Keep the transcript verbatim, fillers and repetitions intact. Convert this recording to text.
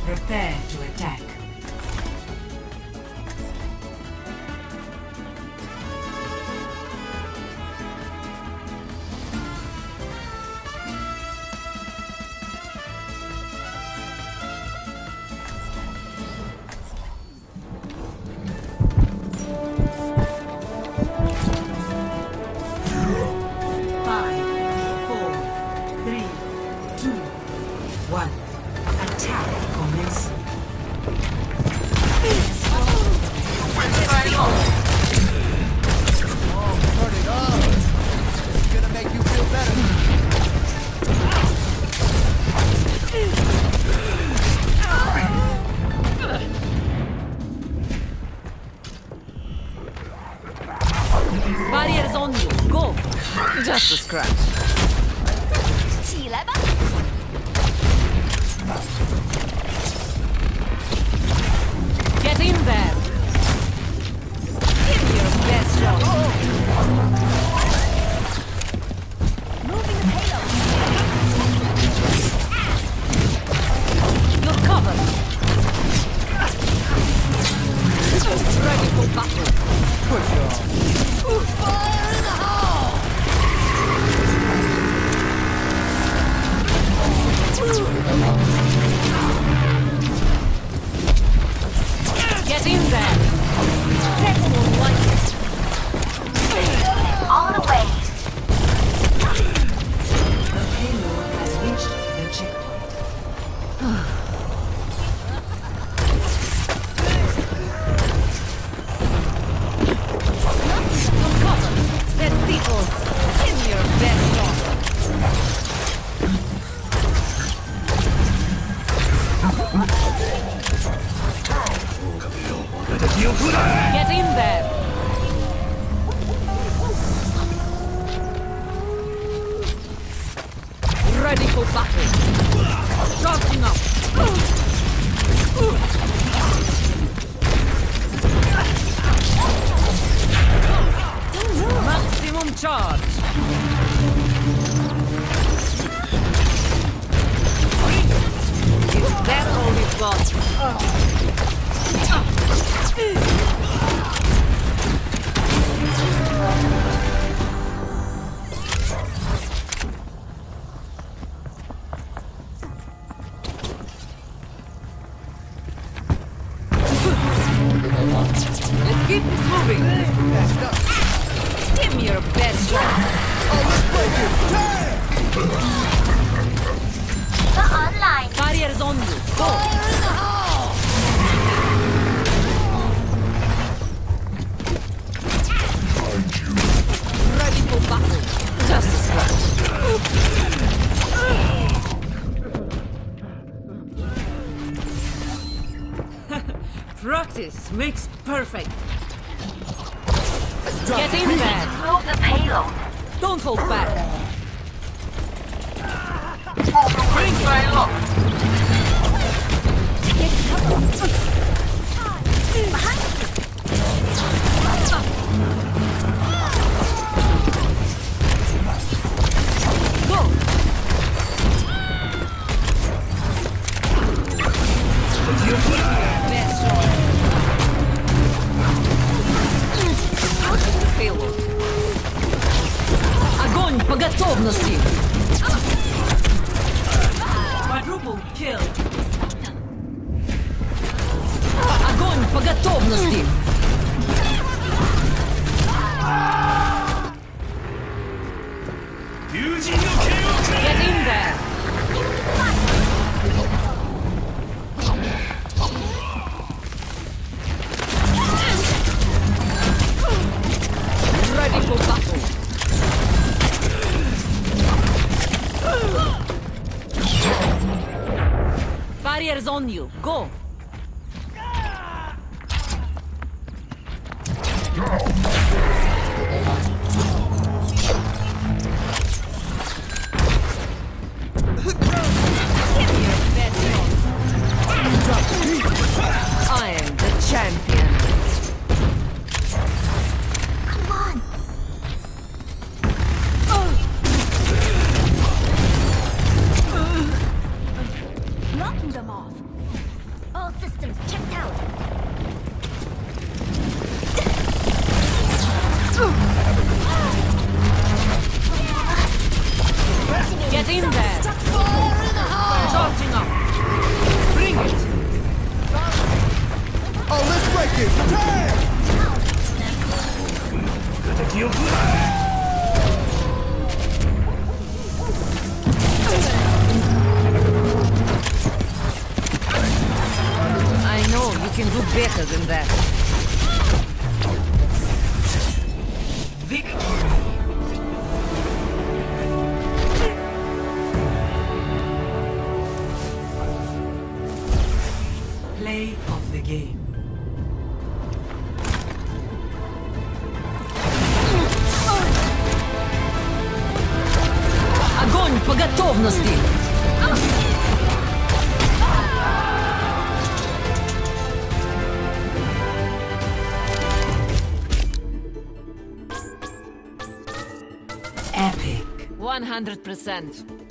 Prepare to attack. Barriers on you. Go. Just a scratch. 起来吧。 Get in there. Give me your best shot. Moving the payload. You're covered. Ready for battle. Push on. Fire in the hole! Get in there. That's more like it. On the way. The payload has reached the checkpoint. You're covered. Let's default. Give me your best shot. Get in there. Ready for battle. Charging up. Maximum charge. Is that all we've got? Let's keep this moving. Give me your best shot. The online. Barriers on you. Go. Fire in the hole! Ready for battle. Just a scratch. Practice makes perfect. Get in there. Move the payload. Don't hold back. Bring payload. Get cover. Behind. Go. Best shot. Payload. Огонь по готовности. Quadruple kill. Огонь по готовности. Get in there. Ready for battle. Barriers on you. Go. Give me your best shot. I am the champion. Come on. Knocking them off. All systems checked out. Get in there! Charging up! Bring it! Oh, let's break it! Damn! I know you can do better than that. Victory. Play of the game. Огонь по готовности! Epic. one hundred percent.